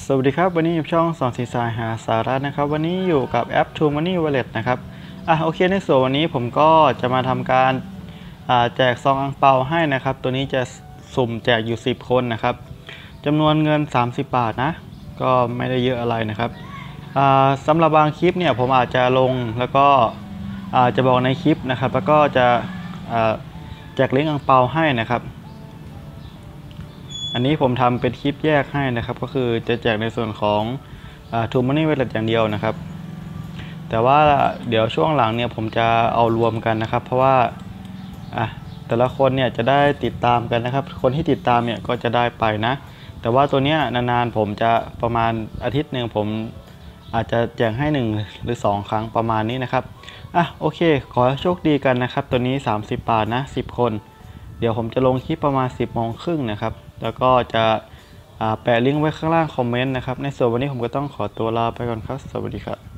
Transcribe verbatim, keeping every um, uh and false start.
สวัสดีครับวันนี้อยู่ช่องสอนสีสายหาสาระนะครับวันนี้อยู่กับแอป True Money Wallet นะครับอ่ะโอเคในส่วนวันนี้ผมก็จะมาทำการแจกซองอังเปาให้นะครับตัวนี้จะสุ่มแจกอยู่สิบคนนะครับจำนวนเงินสามสิบบาทนะก็ไม่ได้เยอะอะไรนะครับสำหรับบางคลิปเนี่ยผมอาจจะลงแล้วก็จะบอกในคลิปนะครับแล้วก็จะแจกลิงก์อังเปาให้นะครับอันนี้ผมทำเป็นคลิปแยกให้นะครับก็คือจะแจกในส่วนของTrue Money Wallet อย่างเดียวนะครับแต่ว่าเดี๋ยวช่วงหลังเนี่ยผมจะเอารวมกันนะครับเพราะว่าอ่ะแต่ละคนเนี่ยจะได้ติดตามกันนะครับคนที่ติดตามเนี่ยก็จะได้ไปนะแต่ว่าตัวเนี้ยนานๆผมจะประมาณอาทิตย์หนึ่งผมอาจจะแจกให้หนึ่งหรือสองครั้งประมาณนี้นะครับอ่ะโอเคขอโชคดีกันนะครับตัวนี้สามสิบบาทนะสิบคนเดี๋ยวผมจะลงคลิปประมาณสิบโมงครึ่งนะครับแล้วก็จะแปะลิงก์ไว้ข้างล่างคอมเมนต์นะครับในส่วนวันนี้ผมก็ต้องขอตัวลาไปก่อนครับสวัสดีครับ